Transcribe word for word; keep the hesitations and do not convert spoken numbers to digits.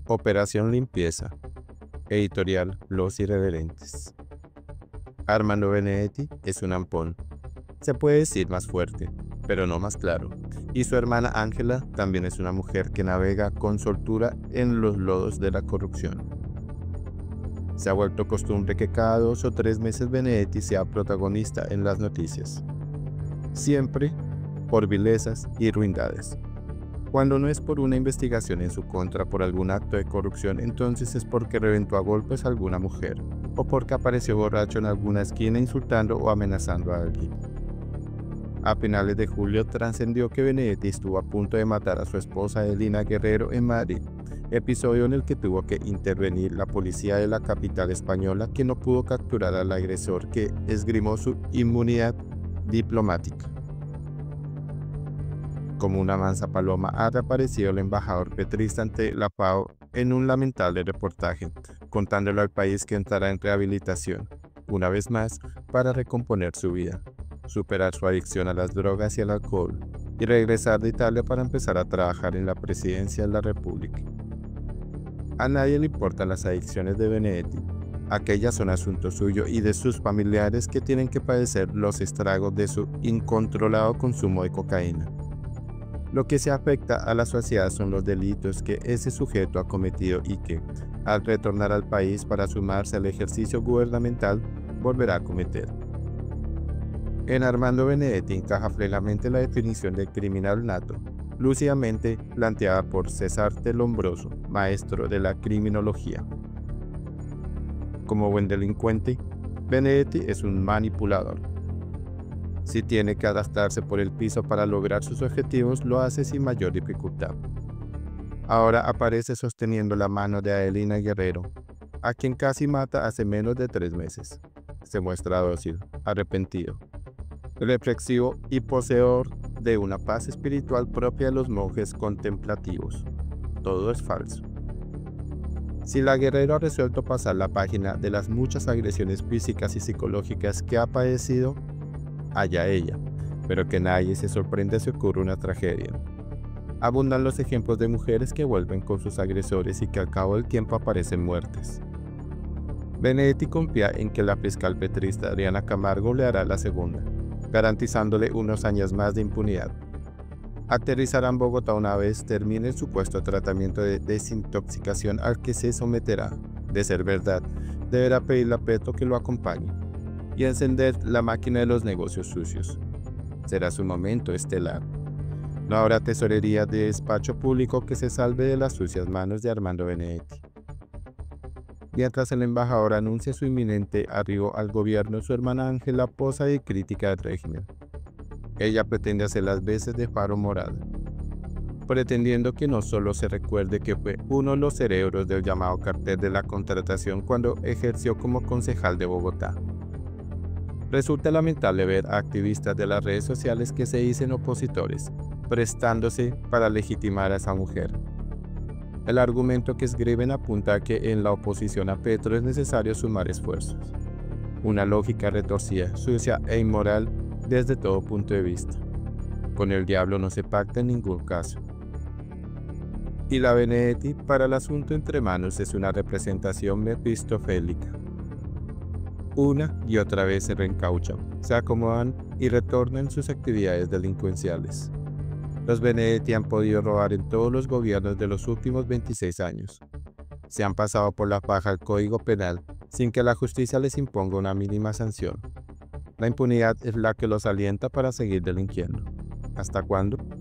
Operación Limpieza. Editorial Los Irreverentes. Armando Benedetti es un ampón. Se puede decir más fuerte, pero no más claro. Y su hermana Ángela también es una mujer que navega con soltura en los lodos de la corrupción. Se ha vuelto costumbre que cada dos o tres meses Benedetti sea protagonista en las noticias. Siempre por vilezas y ruindades. Cuando no es por una investigación en su contra por algún acto de corrupción, entonces es porque reventó a golpes a alguna mujer, o porque apareció borracho en alguna esquina insultando o amenazando a alguien. A finales de julio trascendió que Benedetti estuvo a punto de matar a su esposa Elina Guerrero en Madrid, episodio en el que tuvo que intervenir la policía de la capital española, que no pudo capturar al agresor, que esgrimó su inmunidad diplomática. Como una mansa paloma ha reaparecido el embajador petrista ante la FAO en un lamentable reportaje, contándole al país que entrará en rehabilitación, una vez más, para recomponer su vida, superar su adicción a las drogas y al alcohol, y regresar de Italia para empezar a trabajar en la presidencia de la República. A nadie le importan las adicciones de Benedetti. Aquellas son asunto suyo y de sus familiares, que tienen que padecer los estragos de su incontrolado consumo de cocaína. Lo que se afecta a la sociedad son los delitos que ese sujeto ha cometido y que, al retornar al país para sumarse al ejercicio gubernamental, volverá a cometer. En Armando Benedetti encaja plenamente la definición de criminal nato, lúcidamente planteada por César Lombroso, maestro de la criminología. Como buen delincuente, Benedetti es un manipulador. Si tiene que adaptarse por el piso para lograr sus objetivos, lo hace sin mayor dificultad. Ahora aparece sosteniendo la mano de Adelina Guerrero, a quien casi mata hace menos de tres meses. Se muestra dócil, arrepentido, reflexivo y poseedor de una paz espiritual propia de los monjes contemplativos. Todo es falso. Si la Guerrero ha resuelto pasar la página de las muchas agresiones físicas y psicológicas que ha padecido, allá ella, pero que nadie se sorprende si ocurre una tragedia. Abundan los ejemplos de mujeres que vuelven con sus agresores y que al cabo del tiempo aparecen muertes. Benedetti confía en que la fiscal petrista Adriana Camargo le hará la segunda, garantizándole unos años más de impunidad. Aterrizará en Bogotá una vez termine el supuesto tratamiento de desintoxicación al que se someterá. De ser verdad, deberá pedirle a Petro que lo acompañe y encender la máquina de los negocios sucios. Será su momento estelar. No habrá tesorería de despacho público que se salve de las sucias manos de Armando Benedetti. Mientras el embajador anuncia su inminente arribo al gobierno, su hermana Ángela posa de crítica del régimen. Ella pretende hacer las veces de faro moral, pretendiendo que no solo se recuerde que fue uno de los cerebros del llamado cartel de la contratación cuando ejerció como concejal de Bogotá. Resulta lamentable ver a activistas de las redes sociales que se dicen opositores, prestándose para legitimar a esa mujer. El argumento que escriben apunta a que en la oposición a Petro es necesario sumar esfuerzos. Una lógica retorcida, sucia e inmoral desde todo punto de vista. Con el diablo no se pacta en ningún caso. Y la Benedetti para el asunto entre manos es una representación mefistofélica. Una y otra vez se reencauchan, se acomodan y retornan sus actividades delincuenciales. Los Benedetti han podido robar en todos los gobiernos de los últimos veintiséis años. Se han pasado por la faja el Código Penal sin que la justicia les imponga una mínima sanción. La impunidad es la que los alienta para seguir delinquiendo. ¿Hasta cuándo?